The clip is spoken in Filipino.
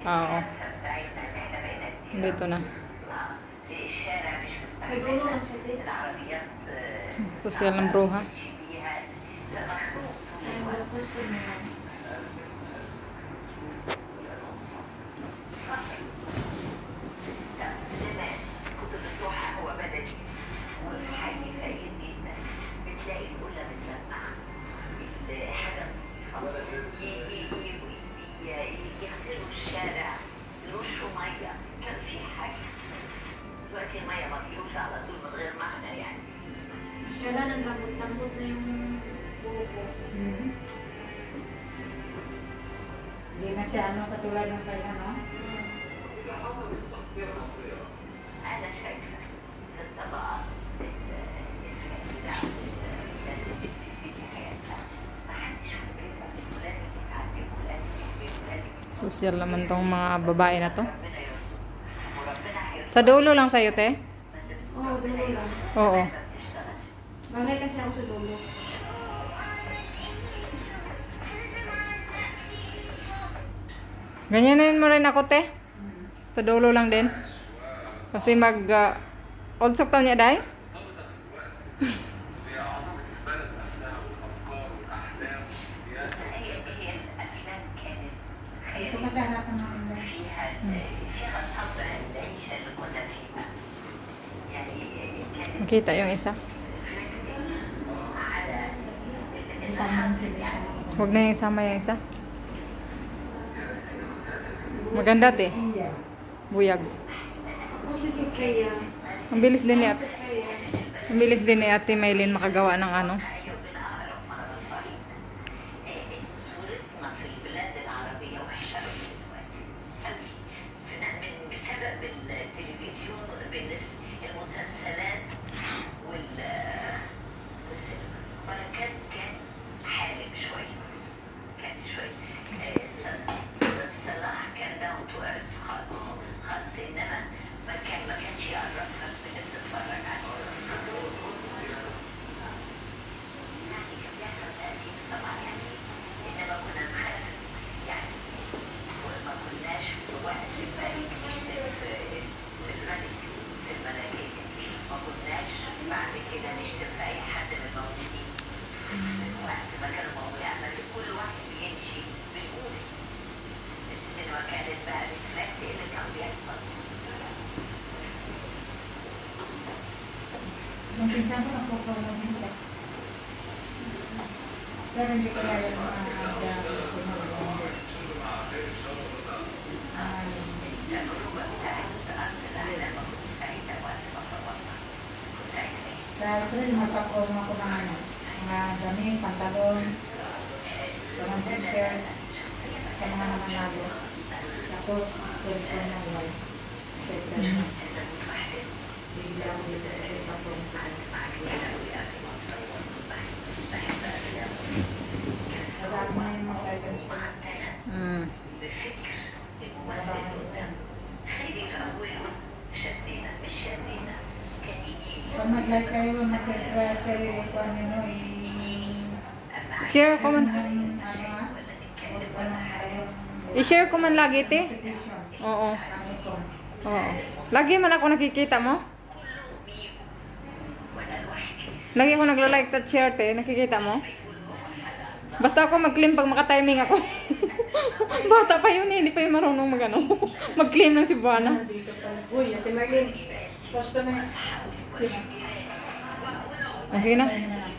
Oo. Dito na. Sosyal ng bruha. يغسلوا الشارع يرشوا ميه كان في حاجه دلوقتي الميه مفروشه على طول من غير معنى يعني Wala nang lambot-lambot na yung buho ko. Hindi na siya katulad ng kay انا شايفه في الطبقات Sosyal naman tong mga babae na to. Sa dulo lang sa'yo, te? Oo, dulo lang. Oo. Bagay kasi ako sa dulo. Ganyanin mo rin ako, te? Sa dulo lang din? Kasi old sock niya, day? Ito kasi hanapan natin na. Makita yung isa. Huwag na yung isama yung isa. Maganda, te. Buyag. Ako si Sophia. Ang bilis din ni ate. Ang bilis din ni ate Maylin makagawa ng ano. Yung pinsan ko nakukulong din siya. Pero hindi ko kaya yung dahil ko rin magpakulong ako ng mga damit, pantalon, mga t-shirt, sa mga nanalo. Tapos, pwede ko ng white. Biglang dito ay pakulong ko. Marami na yung mga items ko. Pag mag-like kayo, mag-subscribe kayo, kung ano, Share ko man. I-share ko man lagi, te. Oo. Oo. Lagi man ako nakikita mo. Lagi ako nagla-like sa share, te. Nakikita mo. Basta ako mag-claim pag maka-timing ako. Bata pa yun eh. Hindi pa yung marunong mag-ano. Mag-claim ng Cebuana. Uy, Ate Marlene. Posto na. Sige na.